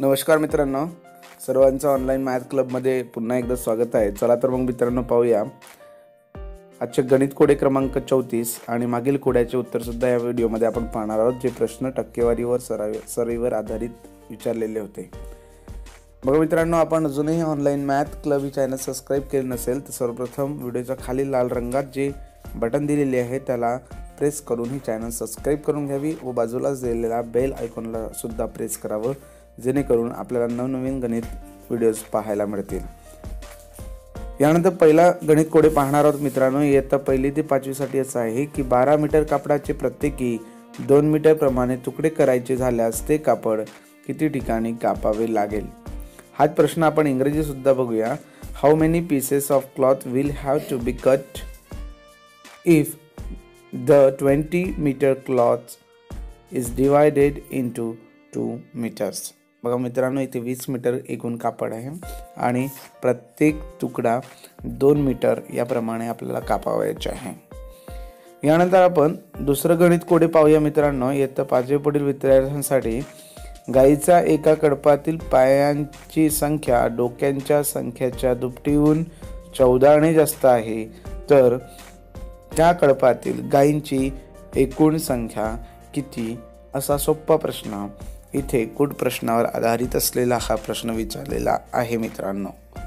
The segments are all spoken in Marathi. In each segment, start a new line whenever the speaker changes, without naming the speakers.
नमस्कार मित्रांनो, सर्वांचं ऑनलाईन मॅथ क्लबमध्ये पुन्हा एकदा स्वागत आहे. चला तर मग मित्रांनो पाहूया आजचे गणित कोडे क्रमांक 34 आणि मागील कोड्याचे उत्तर सुद्धा या व्हिडिओमध्ये आपण पाहणार आहोत, जे प्रश्न टक्केवारीवर सरावीवर आधारित विचारलेले होते. बघा मित्रांनो, आपण अजूनही ऑनलाईन मॅथ क्लब ही चॅनल सबस्क्राईब केले नसेल तर सर्वप्रथम व्हिडिओच्या खाली लाल रंगात जे बटन दिलेले आहे त्याला प्रेस करून ही चॅनल सबस्क्राईब करून घ्यावी व बाजूलाच दिलेला बेल आयकॉनला सुद्धा प्रेस करावं, जेणेकरून आपल्याला नवनवीन गणित व्हिडिओज पाहायला मिळतील. यानंतर पहिला गणित कोडे पाहणार आहोत मित्रांनो. इयत्ता 1ली ते 5वी साठी असं आहे की 12 मीटर कापडाचे प्रत्येकी 2 मीटर प्रमाणे तुकडे करायचे झाल्यास ते कापड किती ठिकाणी कापावे लागेल. हाच प्रश्न आपण इंग्रजी सुद्धा बघूया. How many pieces of cloth will have to be cut if the 20 metre cloth is divided into 2 metres. बघा मित्रांनो, इथे 20 मीटर एकूण कापड आहे आणि प्रत्येक तुकडा 2 मीटर याप्रमाणे आपल्याला कापावायचे आहे. यानंतर आपण दुसरं गणित कोडे पाहूया मित्रांनो. इयत्ता 5वी पुढील विद्यार्थ्यांसाठी गायीचा एका कळपातील पायांची संख्या डोक्यांच्या संख्येच्या दुपटीहून 14ने जास्त आहे, तर त्या कळपातील गायींची एकूण संख्या किती? असा सोपा प्रश्न इथे कुठ प्रश्नावर आधारित असलेला हा प्रश्न विचारलेला आहे मित्रांनो.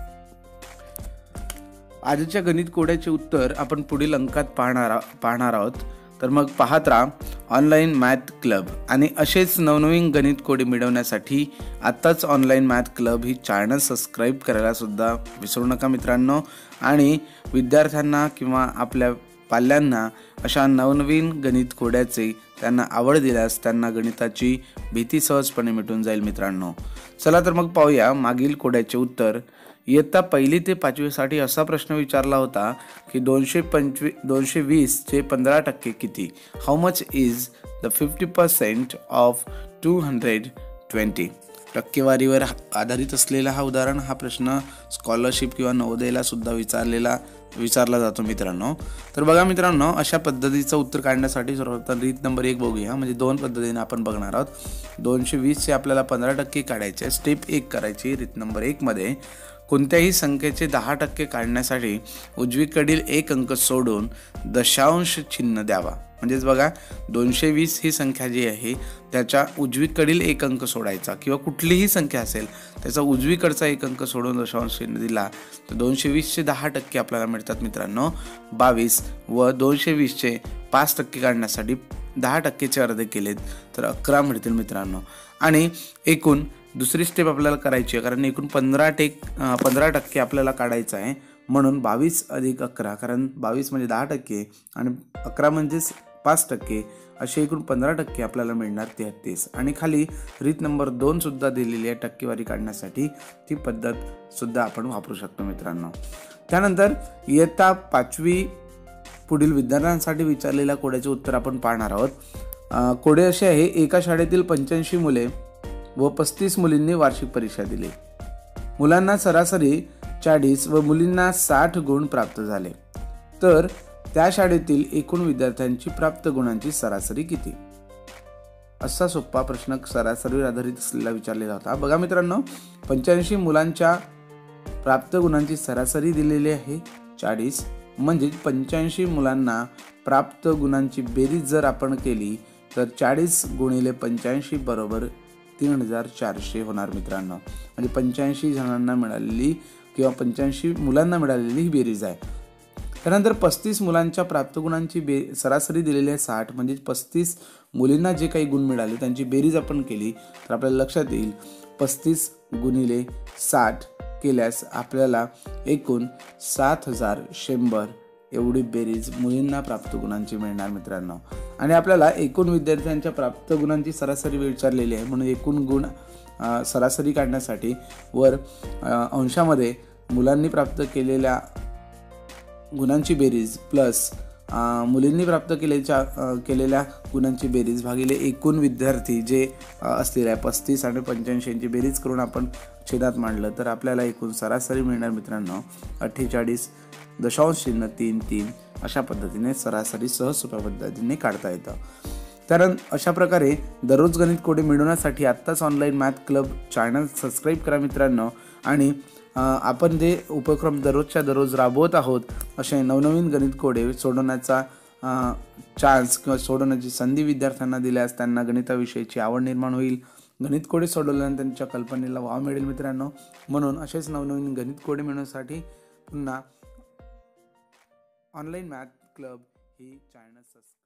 आजच्या गणित कोड्याचे उत्तर आपण पुढील अंकात पाहणार आहोत. तर मग पाहत राहा ऑनलाईन मॅथ क्लब आणि असेच नवनवीन गणित कोडे मिळवण्यासाठी आत्ताच ऑनलाईन मॅथ क्लब ही चॅनल सबस्क्राईब करायला सुद्धा विसरू नका मित्रांनो. आणि विद्यार्थ्यांना किंवा आपल्या पाल्यांना अशा नवनवीन गणित कोड्याचे त्यांना आवड दिल्यास त्यांना गणिताची भीती सहजपणे मिटून जाईल मित्रांनो. चला तर मग पाहूया मागील कोड्याचे उत्तर. इयत्ता 1ली ते 5वी साठी असा प्रश्न विचारला होता की 220 चे 15% किती? How much is the 50% of 220? टक्केवारीवर आधारित असलेला हा उदाहरण हा प्रश्न स्कॉलरशिप किंवा नवोदयला सुद्धा विचारला जातो मित्रांनो. तर बघा मित्रांनो, अशा पद्धतीचं उत्तर काढण्यासाठी सर्वप्रथम रीत नंबर 1 बघूया. म्हणजे 2 पद्धतीने आपण बघणार आहोत. 220 चे आपल्याला 15% काढायचे. स्टेप 1 करायची. रीत नंबर 1 मध्ये कोणत्याही संख्येचे 10% काढण्यासाठी उजवीकडील एक अंक सोडून दशांश चिन्ह द्यावा. म्हणजेच बघा 220 ही संख्या जी आहे त्याच्या उजवीकडील एक अंक सोडायचा, किंवा कुठलीही संख्या असेल त्याचा उजवीकडचा एक अंक सोडून दशांश चिन्ह दिला तर 220 चे 10% आपल्याला मिळतात मित्रांनो 22. व 220 चे 5% काढण्यासाठी 10%चे अर्धे केलेत तर 11 मिळतील मित्रांनो. आणि एकूण दुसरी स्टेप आपल्याला करायची आहे, कारण एकूण 15% आपल्याला काढायचं आहे. म्हणून 22 अधिक 11, कारण 22 म्हणजे 10% आणि 11 म्हणजेच 5%, असे एकूण 15% आपल्याला मिळणार 33. आणि खाली रीत नंबर 2 सुद्धा दिलेली आहे टक्केवारी काढण्यासाठी. ती पद्धत सुद्धा आपण वापरू शकतो मित्रांनो. त्यानंतर इयत्ता 5वी पुढील विद्यार्थ्यांसाठी विचारलेल्या कोड्याचे उत्तर आपण पाहणार आहोत. कोडे असे आहे. एका शाळेतील 85 मुले व 35 मुलींनी वार्षिक परीक्षा दिली. मुलांना सरासरी 40 व मुलींना 60 गुण प्राप्त झाले, तर त्या शाळेतील एकूण विद्यार्थ्यांची प्राप्त गुणांची सरासरी किती? असा सोपा प्रश्न सरासरीवर आधारित असलेला विचारलेला होता. बघा मित्रांनो, 85 मुलांच्या प्राप्त गुणांची सरासरी दिलेली आहे 40. म्हणजे 85 मुलांना प्राप्त गुणांची बेरीज जर आपण केली तर 40 गुणिले 85 बरोबर 3400 होणार मित्रांनो. म्हणजे 85 जणांना मिळालेली किंवा 85 मुलांना मिळालेली ही बेरीज आहे. त्यानंतर 35 मुलांच्या प्राप्त गुणांची सरासरी दिलेली आहे 60. म्हणजे 35 मुलींना जे काही गुण मिळाले त्यांची बेरीज आपण केली तर आपल्याला लक्षात येईल 35 गुणिले 60 केल्यास आपल्याला एकूण 7100 एवढी बेरीज मुलींना प्राप्त गुणांची मिळणार मित्रांनो. आणि आपल्याला एकूण विद्यार्थ्यांच्या प्राप्त गुणांची सरासरी विचारलेली आहे, म्हणून एकूण गुण सरासरी काढण्यासाठी वर अंशामध्ये मुलांनी प्राप्त केलेल्या गुणांची बेरीज प्लस मुलींनी प्राप्त केलेल्या गुणांची बेरीज भागिले एकूण विद्यार्थी जे असतील आहे 35 आणि 85 यांची बेरीज करून आपण छेदात मांडलं तर आपल्याला एकूण सरासरी मिळणार मित्रांनो 48.33. अशा पद्धतीने सरासरी सहज सोप्या पद्धतीने काढता येतं. कारण अशा प्रकारे दररोज गणित कोडे मिळवण्यासाठी आत्ताच online math club channel subscribe करा मित्रांनो. आणि आपण जे उपक्रम दररोजच्या दररोज राबवत आहोत असे नवनवीन गणित कोडे सोडवण्याचा चान्स किंवा सोडवण्याची संधी विद्यार्थ्यांना दिल्यास त्यांना गणिताविषयीची आवड निर्माण होईल. गणित कोडे सोडवल्यानंतर त्यांच्या कल्पनेला वाव मिळेल मित्रांनो. म्हणून असेच नवनवीन गणित कोडे मिळवण्यासाठी पुन्हा ऑनलाईन मॅथ क्लब ही चॅनल सबस्क्राईब